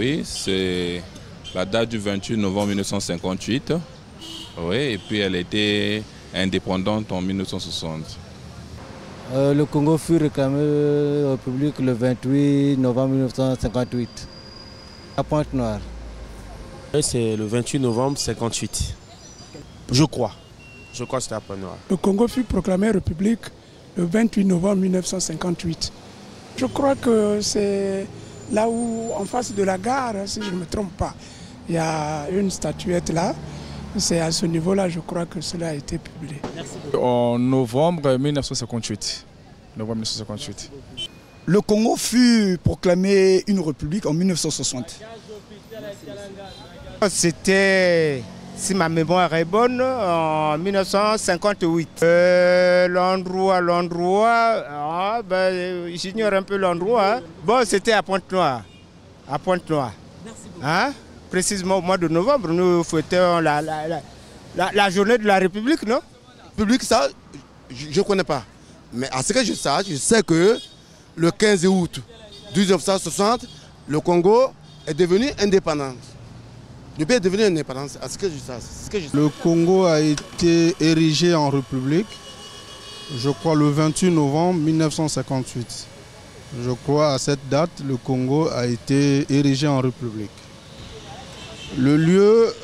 Oui, c'est la date du 28 novembre 1958. Oui, et puis elle était indépendante en 1960. Le Congo fut réclamé au public le 28 novembre 1958, à Pointe-Noire. C'est le 28 novembre 1958. Je crois. Je crois que c'était à Pointe-Noire. Le Congo fut proclamé république le 28 novembre 1958. Je crois que c'est là où, en face de la gare, si je ne me trompe pas, il y a une statuette là. C'est à ce niveau-là, je crois que cela a été publié. En novembre 1958. Le Congo fut proclamé une république en 1960. C'était, si ma mémoire est bonne, en 1958. J'ignore un peu l'endroit. Bon, c'était à Pointe-Noire. À Pointe-Noire. Hein? Précisément au mois de novembre, nous fêtons la journée de la République, non? République, ça, je ne connais pas. Mais à ce que je sache, je sais que le 15 août 1960, le Congo est devenu indépendant. Le pays est devenu indépendant, à ce que je sache. Le Congo a été érigé en république, je crois, le 28 novembre 1958. Je crois à cette date, le Congo a été érigé en république. Le lieu,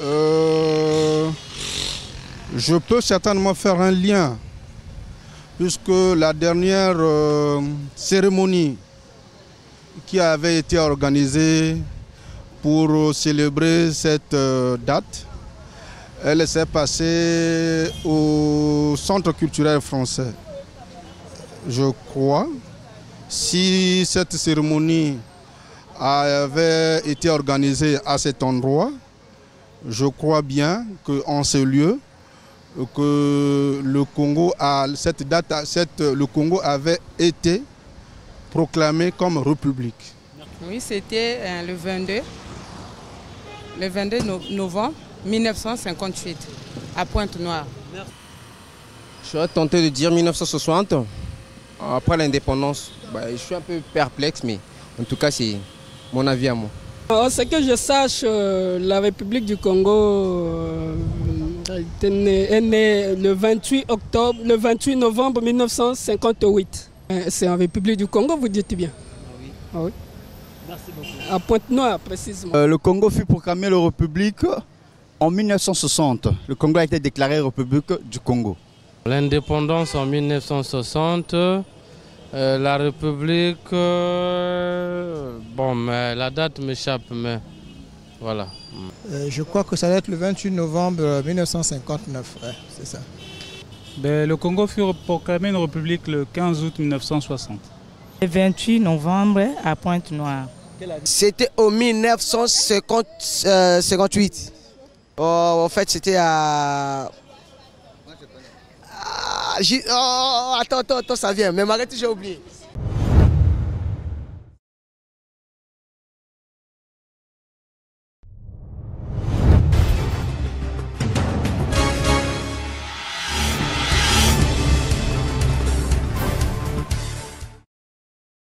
je peux certainement faire un lien, puisque la dernière cérémonie qui avait été organisée pour célébrer cette date, elle s'est passée au Centre culturel français. Je crois, si cette cérémonie avait été organisée à cet endroit, je crois bien qu'en ce lieu, que le Congo, le Congo avait été proclamé comme république. Oui, c'était le 22 novembre 1958, à Pointe-Noire. Je suis tenté de dire 1960, après l'indépendance. Je suis un peu perplexe, mais en tout cas, c'est mon avis à moi. Ce que je sache, la République du Congo est née le 28 novembre 1958. C'est en République du Congo, vous dites bien? Ah oui. Merci beaucoup. À Pointe-Noire, précisément. Le Congo fut proclamé la République en 1960. Le Congo a été déclaré République du Congo. L'indépendance en 1960. La République, mais la date m'échappe, mais voilà. Je crois que ça va être le 28 novembre 1959, ouais, c'est ça. Le Congo fut proclamé une république le 15 août 1960. Le 28 novembre à Pointe-Noire. C'était en 1958. En fait, c'était à... attends, ça vient, mais arrête, j'ai oublié.